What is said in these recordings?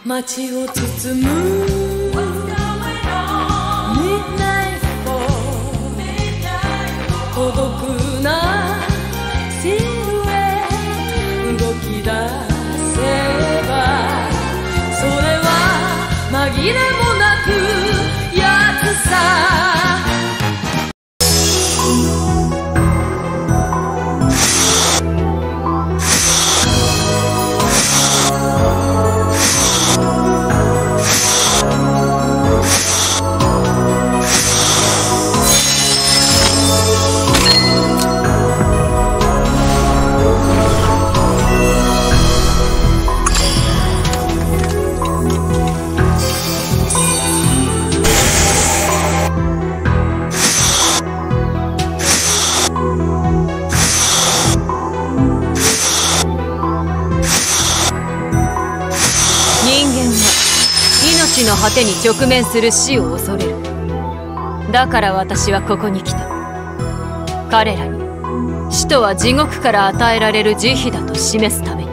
街を包む孤独なシルエット動き出せばそれは紛れもなくやつさ命の果てに直面する死を恐れる。だから私はここに来た。彼らに死とは地獄から与えられる慈悲だと示すために。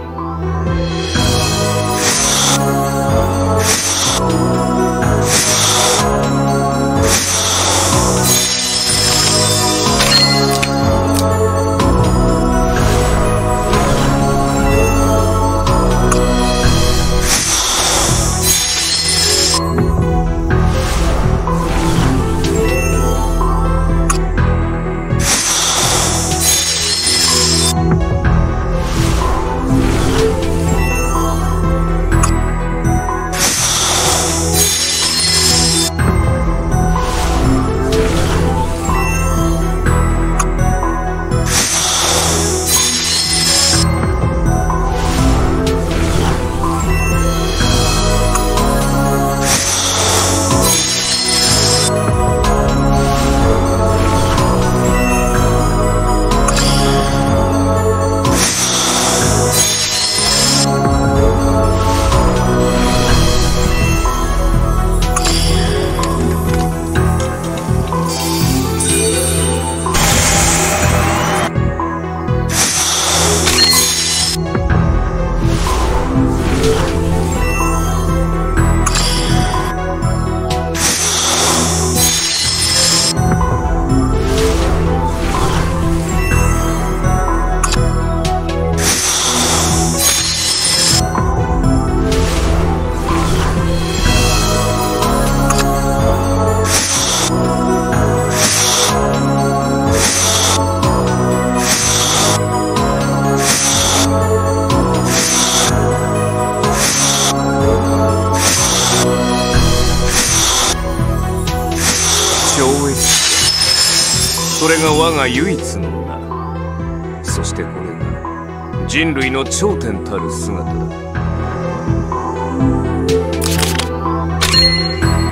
それが我が唯一の名。そしてこれが人類の頂点たる姿だ。